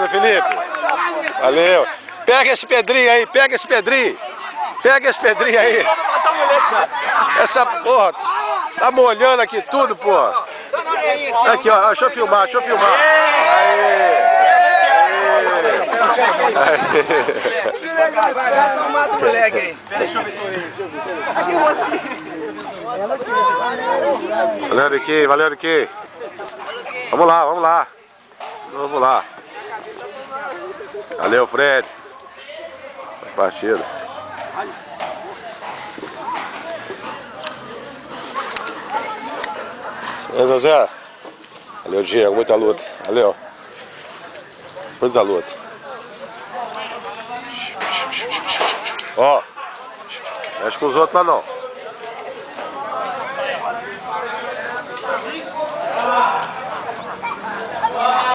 Beleza, Felipe? Valeu. Pega esse pedrinho aí, pega esse pedrinho. Pega esse pedrinho aí. Essa porra tá molhando aqui tudo, porra. Aqui, ó, deixa eu filmar, deixa eu filmar. Aê. Vai tomar do moleque aí. Valeu, Ricky, valeu, Ricky. Vamos lá, vamos lá. Vamos lá. Valeu, Fred. Partida. Zé. Valeu, Diego. Muita luta. Valeu. Muita luta. Ó. Mexe com os outros lá não.